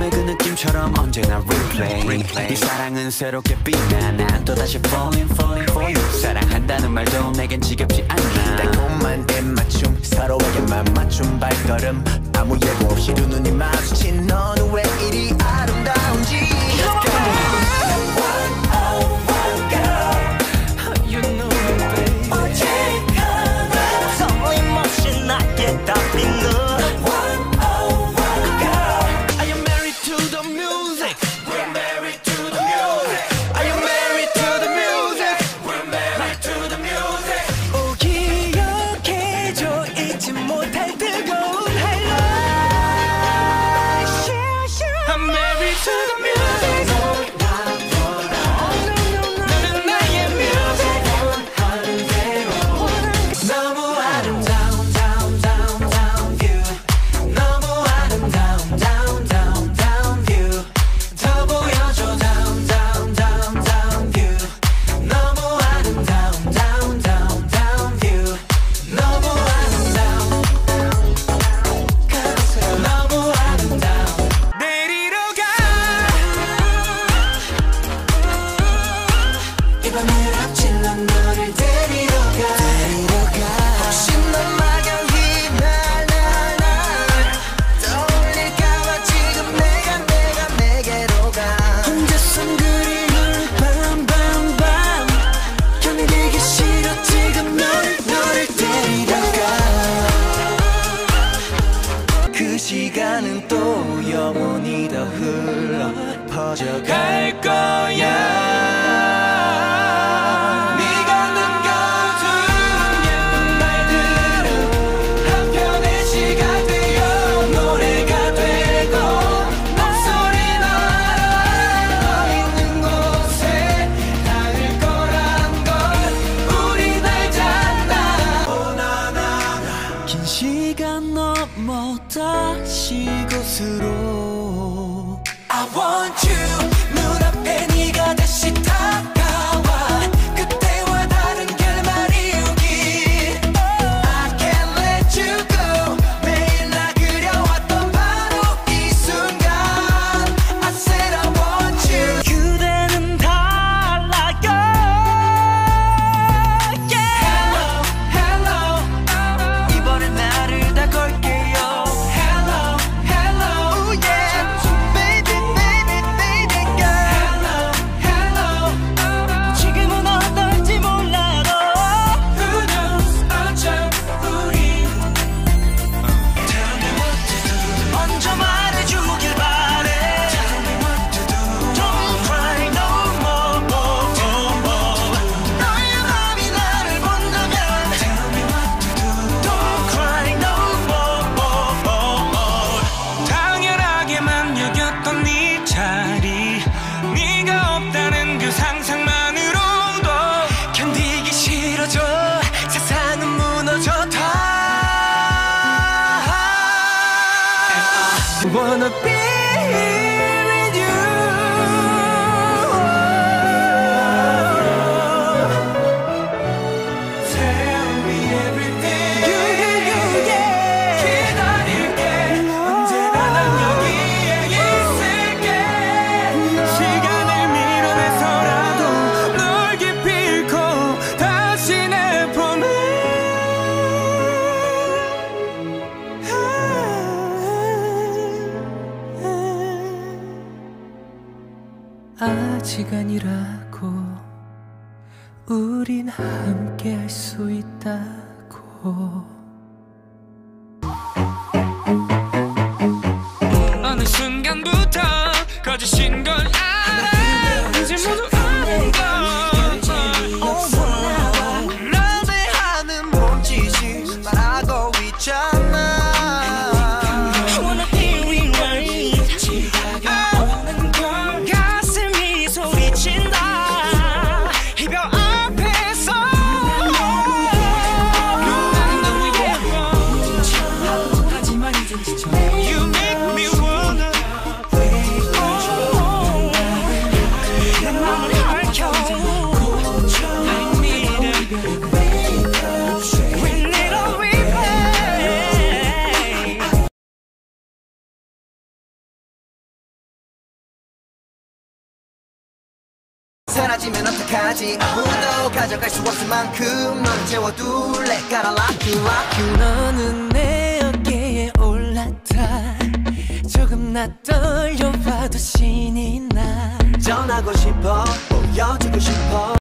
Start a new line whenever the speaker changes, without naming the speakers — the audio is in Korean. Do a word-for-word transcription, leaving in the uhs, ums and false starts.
처음에 그 느낌처럼 언제나 replay 이 사랑은 새롭게 빛나 난 또다시 falling falling for you 사랑한다는 말도 내겐 지겹지 않아
달콤한 입맞춤 서로에게만 맞춤 발걸음 아무 예고 없이 두 눈이 마주친 너는 왜 이리 아름다운지 Let's go one oh one girl
You know it baby
어제가나 설렘없이 나의 답인 너 시간은 또 영원히 더 흘러 퍼져갈 거야 네가 남겨둔 말들은 한편의 시가 되어 노래가 되고 목소리 널 있는 곳에 닿을 거란 걸 우린 알잖아 오나나나 긴 시간 넘어 다시 곳으로 I want you 눈앞에 네가 다시 다가와 그때와 다른 결말이 오길 I can't let you go 매일 나 그려왔던 바로 이 순간 I said I want you 그대는 달라요 yeah. Hello hello 이번엔 나를 다 걸게요 Wanna be with you Tell me everything you, you, you, yeah. 기다릴게 언제나 난 여기에 있을게 시간을 밀어내서라도 널 깊이 잃고 다시 내 폰에 아직 아니라고 우린 함께 할 수 있다고 어느 순간부터 거짓인 걸 알아 이제 모두 아는 걸 러브하는 몸짓이 말하고 있잖아 이별 앞에서 사라지면 어떡하지 아무도 가져갈 수 없을 만큼 너를 채워둘래 Gotta lock you, lock you
너는 내 어깨에 올랐다 조금 나 떨려봐도 신이 나
전하고 싶어 보여주고 싶어